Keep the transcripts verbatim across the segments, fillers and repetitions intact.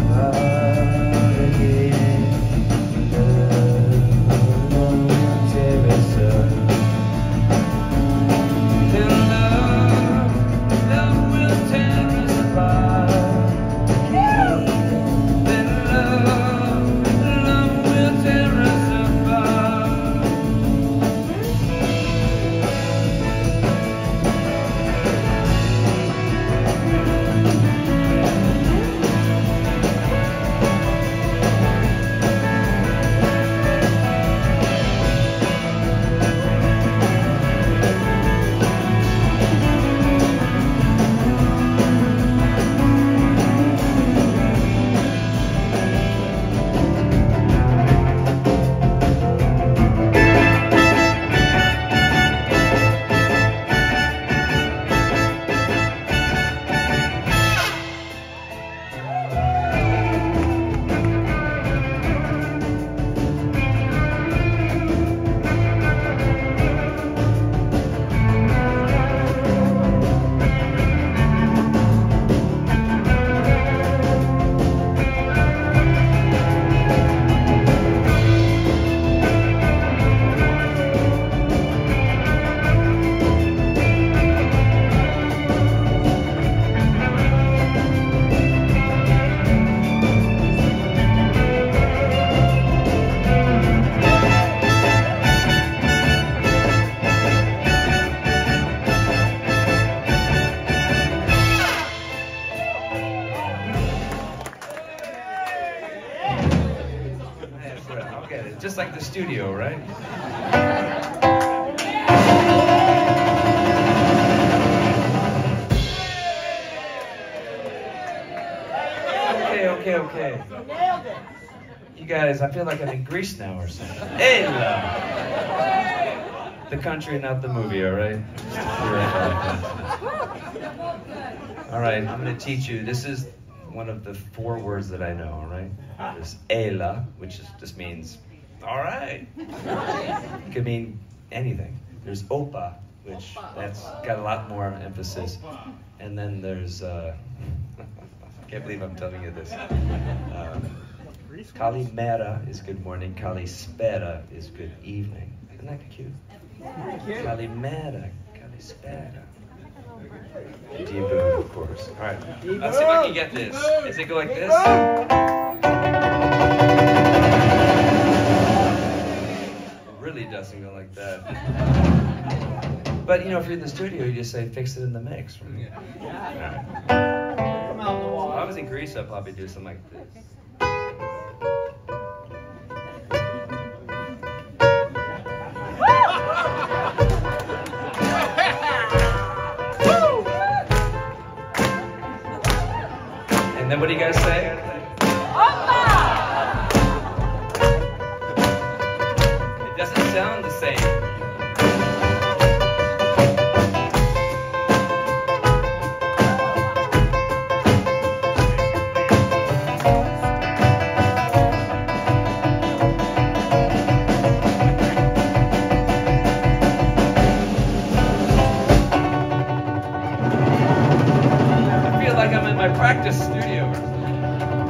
Just like the studio, right? Okay, okay, okay. You guys, I feel like I'm in Greece now or something. Ella! The country, not the movie, all right? All right, I'm going to teach you. This is one of the four words that I know, all right? There's Ella, which is, just means, all right. It could mean anything. There's Opa, which that's got a lot more emphasis. And then there's, uh, I can't believe I'm telling you this. Um, Kalimera is good morning. Kalispera is good evening. Isn't that cute? Kalimera, Kalispera. Debut, of course. All right, let's see if I can get this. Does it go like this? It really doesn't go like that. But you know, if you're in the studio, you just say, fix it in the mix. Right? Yeah. Well, if I was in Greece, I'd probably do something like this. And then what do you guys say? Opa! It doesn't sound the same. I feel like I'm in my practice studio or something.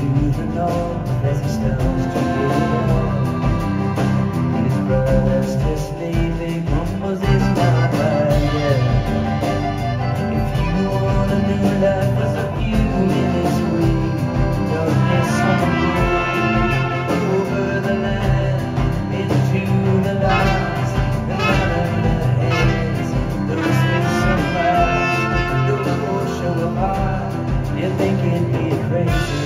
to the north as he starts to roll. His brother's just leaving, mumbles it's not right yet. If you want a new life as a few minutes away, don't miss on the way over the land into the lights and right on the heads. There is some light, don't show a heart, you think it'd be crazy.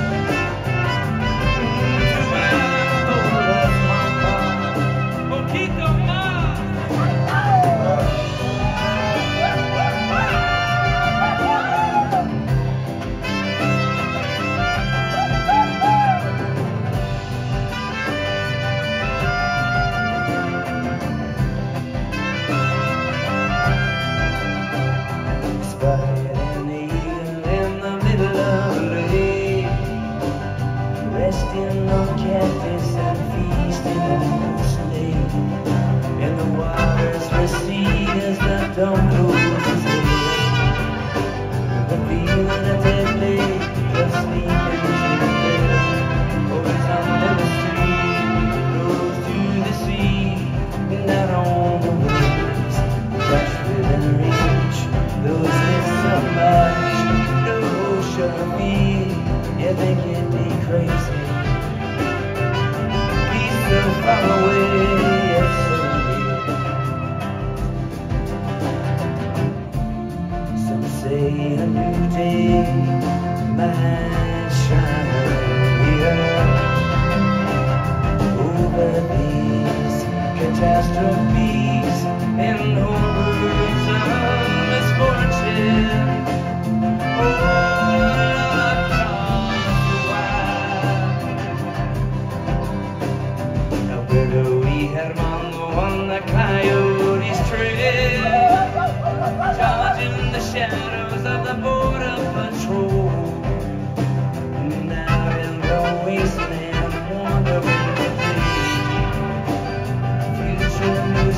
Resting on cactus and feasting on the snake, and the waters recede as the dawn closes his head. The feeling of deadly, just sleeping in the bed. Always under the street, goes to the sea, and down on the waves, crash within reach. Those miss so much, no show me, you think it'd be crazy. So far away, yet so near. Some say a new day might shine here over these catastrophes and horrors of misfortune. Oh, Hermano on the coyote's trail, dodging the shadows of the border patrol. And out in the wasteland, wandering the day, future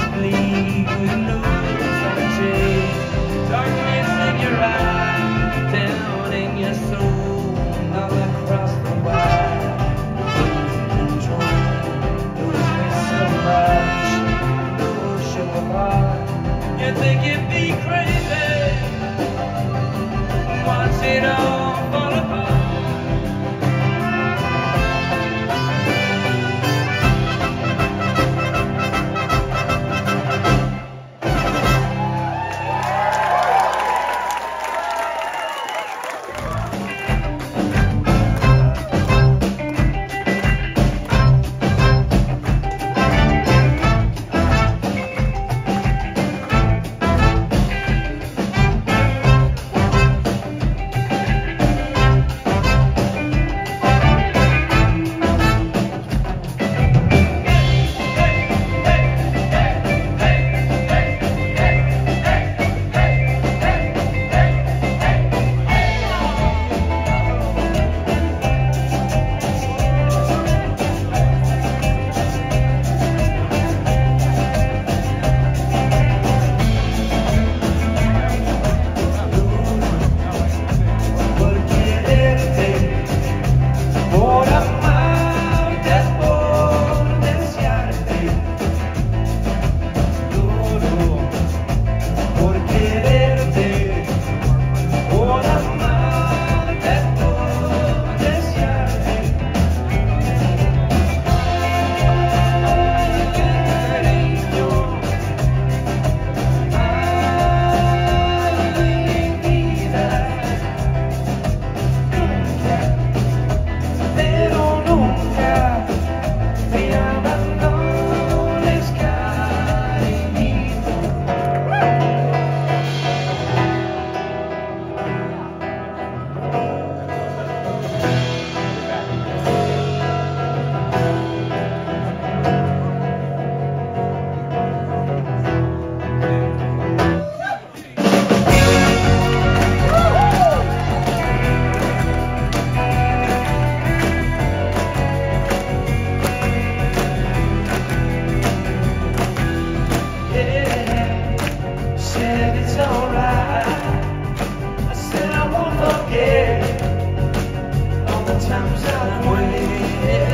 Sometimes I'm waiting.